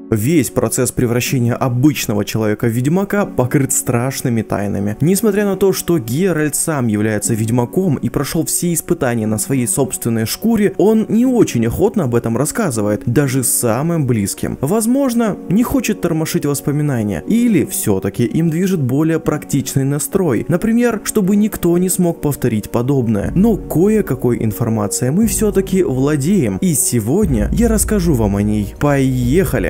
Весь процесс превращения обычного человека в ведьмака покрыт страшными тайнами. Несмотря на то, что Геральт сам является ведьмаком и прошел все испытания на своей собственной шкуре, он не очень охотно об этом рассказывает, даже самым близким. Возможно, не хочет тормошить воспоминания, или все-таки им движет более практичный настрой, например, чтобы никто не смог повторить подобное. Но кое-какой информацией мы все-таки владеем, и сегодня я расскажу вам о ней. Поехали!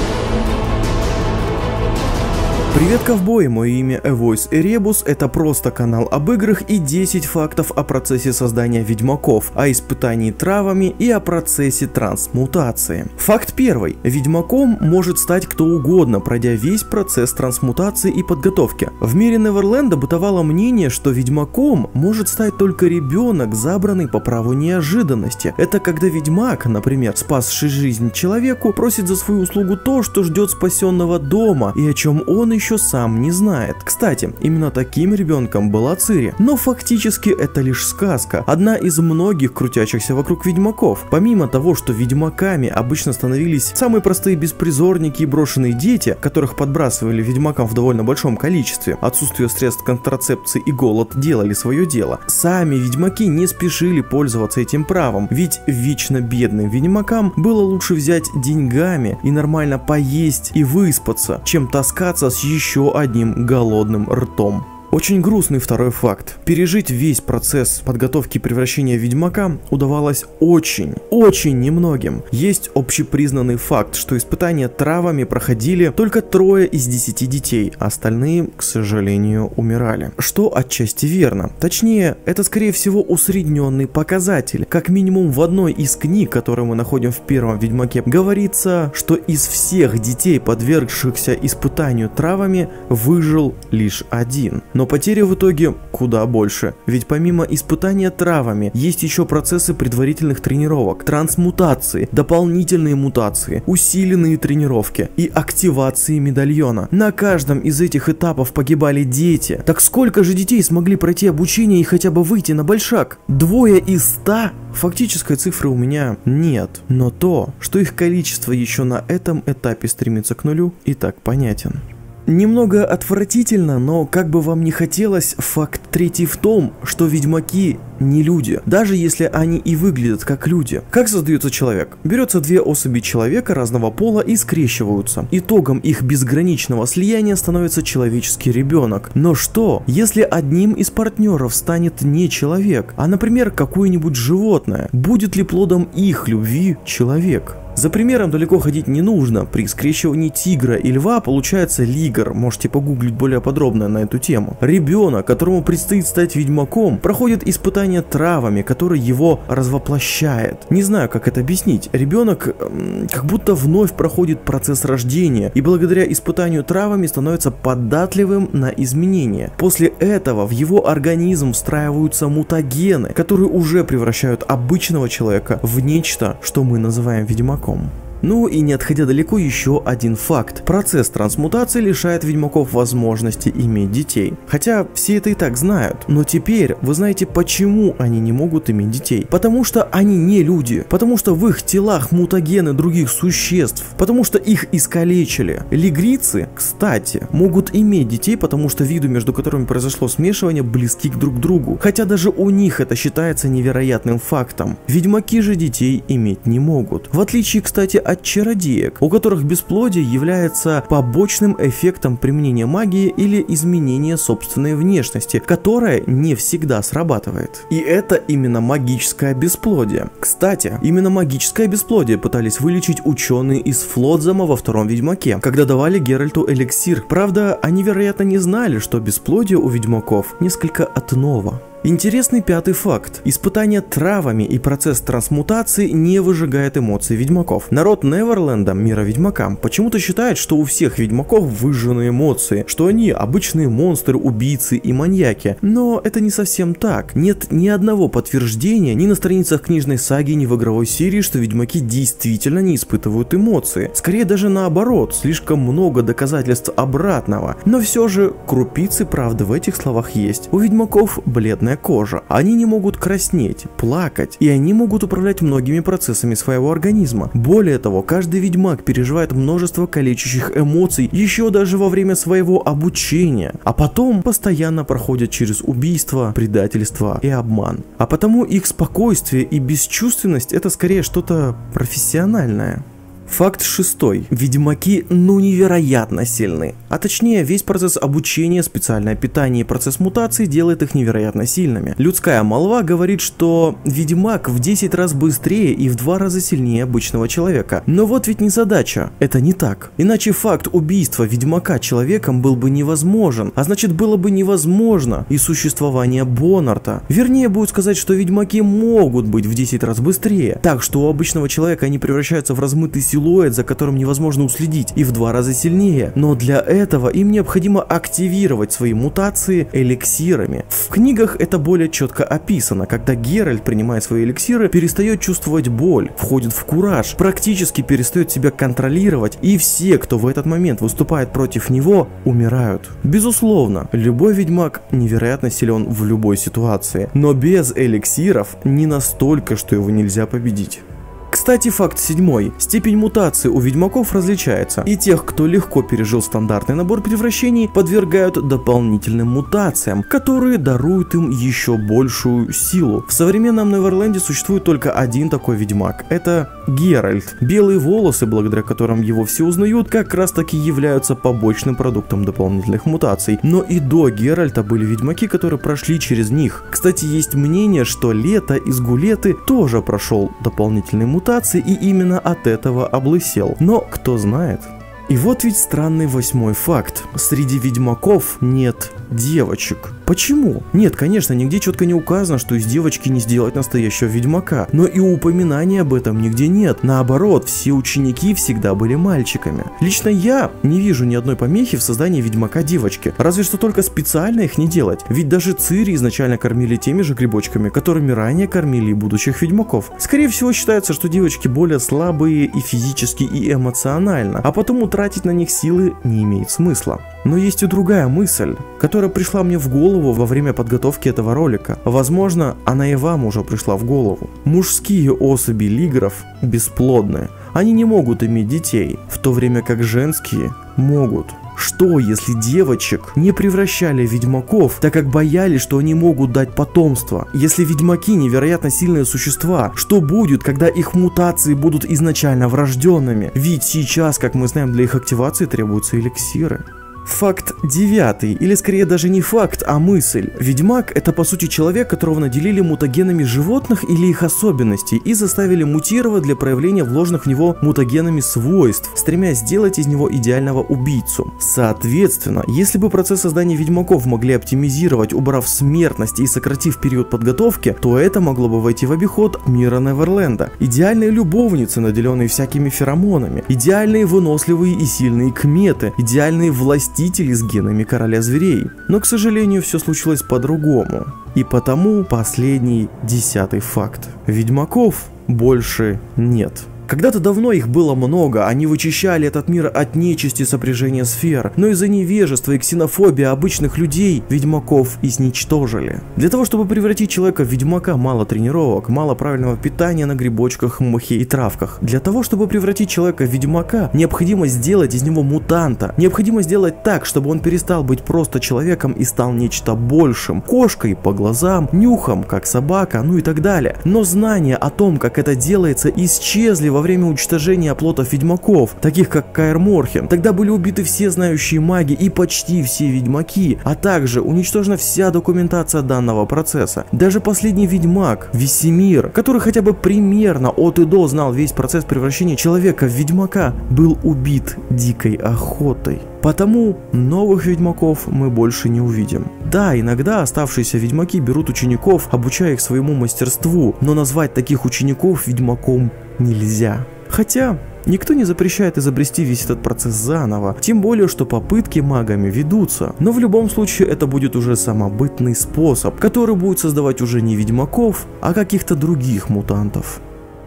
Привет, ковбои, мое имя Эвойс Эребус, это просто канал об играх и 10 фактов о процессе создания ведьмаков, о испытании травами и о процессе трансмутации. Факт первый. Ведьмаком может стать кто угодно, пройдя весь процесс трансмутации и подготовки. В мире Неверленда бытовало мнение, что ведьмаком может стать только ребенок, забранный по праву неожиданности. Это когда ведьмак, например, спасший жизнь человеку, просит за свою услугу то, что ждет спасенного дома, и о чем он еще сам не знает. Кстати, именно таким ребенком была Цири. Но фактически это лишь сказка, одна из многих крутящихся вокруг ведьмаков. Помимо того, что ведьмаками обычно становились самые простые беспризорники и брошенные дети, которых подбрасывали ведьмакам в довольно большом количестве, отсутствие средств контрацепции и голод делали свое дело, сами ведьмаки не спешили пользоваться этим правом, ведь вечно бедным ведьмакам было лучше взять деньгами и нормально поесть и выспаться, чем таскаться с еще одним голодным ртом. Очень грустный второй факт. Пережить весь процесс подготовки и превращения в ведьмака удавалось очень немногим. Есть общепризнанный факт, что испытания травами проходили только 3 из 10 детей, а остальные, к сожалению, умирали. Что отчасти верно. Точнее, это скорее всего усредненный показатель. Как минимум в одной из книг, которые мы находим в первом ведьмаке, говорится, что из всех детей, подвергшихся испытанию травами, выжил лишь один. Но потери в итоге куда больше, ведь помимо испытания травами есть еще процессы предварительных тренировок, трансмутации, дополнительные мутации, усиленные тренировки и активации медальона. На каждом из этих этапов погибали дети. Так сколько же детей смогли пройти обучение и хотя бы выйти на большак? 2 из 100? Фактической цифры у меня нет, но то, что их количество еще на этом этапе стремится к нулю, и так понятен. Немного отвратительно, но как бы вам ни хотелось, факт третий в том, что ведьмаки не люди, даже если они и выглядят как люди. Как создается человек? Берется 2 особи человека разного пола и скрещиваются. Итогом их безграничного слияния становится человеческий ребенок. Но что, если одним из партнеров станет не человек, а, например, какое-нибудь животное? Будет ли плодом их любви человек? За примером далеко ходить не нужно. При скрещивании тигра и льва получается лигр, можете погуглить более подробно на эту тему. Ребенок, которому предстоит стать ведьмаком, проходит испытания травами, который его развоплощает. Не знаю, как это объяснить. Ребенок как будто вновь проходит процесс рождения и благодаря испытанию травами становится податливым на изменения. После этого в его организм встраиваются мутагены, которые уже превращают обычного человека в нечто, что мы называем ведьмаком. Ну и не отходя далеко, еще один факт. Процесс трансмутации лишает ведьмаков возможности иметь детей. Хотя все это и так знают. Но теперь вы знаете, почему они не могут иметь детей. Потому что они не люди. Потому что в их телах мутагены других существ. Потому что их искалечили. Лигрицы, кстати, могут иметь детей, потому что виды, между которыми произошло смешивание, близки друг к другу. Хотя даже у них это считается невероятным фактом. Ведьмаки же детей иметь не могут. В отличие, кстати, от чародеек, у которых бесплодие является побочным эффектом применения магии или изменения собственной внешности, которая не всегда срабатывает. И это именно магическое бесплодие. Кстати, именно магическое бесплодие пытались вылечить ученые из Флодзама во втором Ведьмаке, когда давали Геральту эликсир. Правда, они, вероятно, не знали, что бесплодие у ведьмаков несколько отново. Интересный 5-й факт. Испытание травами и процесс трансмутации не выжигает эмоции ведьмаков. Народ Неверленда, мира ведьмака, почему-то считает, что у всех ведьмаков выжжены эмоции, что они обычные монстры, убийцы и маньяки. Но это не совсем так. Нет ни одного подтверждения ни на страницах книжной саги, ни в игровой серии, что ведьмаки действительно не испытывают эмоции. Скорее даже наоборот, слишком много доказательств обратного. Но все же крупицы правды в этих словах есть. У ведьмаков бледная бледная кожа. Они не могут краснеть, плакать, и они могут управлять многими процессами своего организма. Более того, каждый ведьмак переживает множество калечащих эмоций еще даже во время своего обучения, а потом постоянно проходят через убийство, предательство и обман. А потому их спокойствие и бесчувственность — это скорее что-то профессиональное. Факт 6. Ведьмаки невероятно сильны. А точнее, весь процесс обучения, специальное питание и процесс мутации делает их невероятно сильными. Людская молва говорит, что ведьмак в 10 раз быстрее и в 2 раза сильнее обычного человека. Но вот ведь не задача. Это не так. Иначе факт убийства ведьмака человеком был бы невозможен. А значит, было бы невозможно и существование Боннарта. Вернее, будет сказать, что ведьмаки могут быть в 10 раз быстрее. Так что у обычного человека они превращаются в размытый силуэт, за которым невозможно уследить, и в 2 раза сильнее. Но для этого им необходимо активировать свои мутации эликсирами. В книгах это более четко описано, когда Геральт, принимая свои эликсиры, перестает чувствовать боль, входит в кураж, практически перестает себя контролировать, и все, кто в этот момент выступает против него, умирают. Безусловно, любой ведьмак невероятно силен в любой ситуации, но без эликсиров не настолько, что его нельзя победить. Кстати, факт 7. Степень мутации у ведьмаков различается, и тех, кто легко пережил стандартный набор превращений, подвергают дополнительным мутациям, которые даруют им еще большую силу. В современном Неверленде существует только один такой ведьмак – это Геральт. Белые волосы, благодаря которым его все узнают, как раз таки являются побочным продуктом дополнительных мутаций. Но и до Геральта были ведьмаки, которые прошли через них. Кстати, есть мнение, что Лето из Гулеты тоже прошел дополнительные мутации, и именно от этого облысел. Но кто знает. И вот ведь странный 8 факт. Среди ведьмаков нет девочек. Почему? Нет, конечно, нигде четко не указано, что из девочки не сделать настоящего ведьмака, но и упоминания об этом нигде нет. Наоборот, все ученики всегда были мальчиками. Лично я не вижу ни одной помехи в создании ведьмака девочки, разве что только специально их не делать, ведь даже Цири изначально кормили теми же грибочками, которыми ранее кормили и будущих ведьмаков. Скорее всего, считается, что девочки более слабые и физически, и эмоционально, а потому тратить на них силы не имеет смысла. Но есть и другая мысль, которая пришла мне в голову во время подготовки этого ролика. Возможно, она и вам уже пришла в голову. Мужские особи лигров бесплодны. Они не могут иметь детей, в то время как женские могут. Что, если девочек не превращали в ведьмаков, так как боялись, что они могут дать потомство? Если ведьмаки невероятно сильные существа, что будет, когда их мутации будут изначально врожденными? Ведь сейчас, как мы знаем, для их активации требуются эликсиры. Факт 9, или скорее даже не факт, а мысль. Ведьмак — это по сути человек, которого наделили мутагенами животных или их особенностей и заставили мутировать для проявления вложенных в него мутагенами свойств, стремясь сделать из него идеального убийцу. Соответственно, если бы процесс создания ведьмаков могли оптимизировать, убрав смертность и сократив период подготовки, то это могло бы войти в обиход мира Неверленда. Идеальные любовницы, наделенные всякими феромонами, идеальные выносливые и сильные кметы, идеальные властители с генами короля зверей. Но, к сожалению, все случилось по-другому. И потому последний 10 факт. Ведьмаков больше нет. Когда-то давно их было много, они вычищали этот мир от нечисти сопряжения сфер, но из-за невежества и ксенофобии обычных людей ведьмаков изничтожили. Для того, чтобы превратить человека в ведьмака, мало тренировок, мало правильного питания на грибочках, мхе и травках. Для того, чтобы превратить человека в ведьмака, необходимо сделать из него мутанта. Необходимо сделать так, чтобы он перестал быть просто человеком и стал нечто большим. Кошкой по глазам, нюхом, как собака, ну и так далее. Но знания о том, как это делается, исчезли во время уничтожения оплотов ведьмаков, таких как Каэр Морхен. Тогда были убиты все знающие маги и почти все ведьмаки, а также уничтожена вся документация данного процесса. Даже последний ведьмак, Весемир, который хотя бы примерно от и до знал весь процесс превращения человека в ведьмака, был убит дикой охотой. Потому новых ведьмаков мы больше не увидим. Да, иногда оставшиеся ведьмаки берут учеников, обучая их своему мастерству, но назвать таких учеников ведьмаком нельзя. Хотя никто не запрещает изобрести весь этот процесс заново, тем более, что попытки магами ведутся. Но в любом случае это будет уже самобытный способ, который будет создавать уже не ведьмаков, а каких-то других мутантов.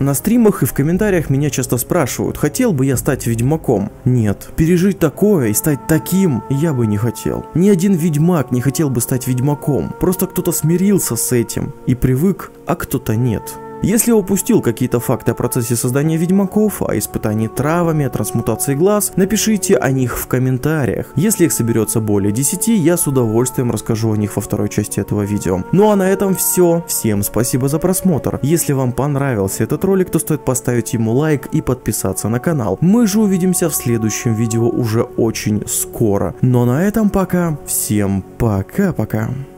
На стримах и в комментариях меня часто спрашивают, хотел бы я стать ведьмаком? Нет, пережить такое и стать таким я бы не хотел. Ни один ведьмак не хотел бы стать ведьмаком, просто кто-то смирился с этим и привык, а кто-то нет. Если я упустил какие-то факты о процессе создания ведьмаков, о испытании травами, о трансмутации глаз, напишите о них в комментариях. Если их соберется более 10, я с удовольствием расскажу о них во второй части этого видео. Ну а на этом все. Всем спасибо за просмотр. Если вам понравился этот ролик, то стоит поставить ему лайк и подписаться на канал. Мы же увидимся в следующем видео уже очень скоро. Но на этом пока. Всем пока-пока.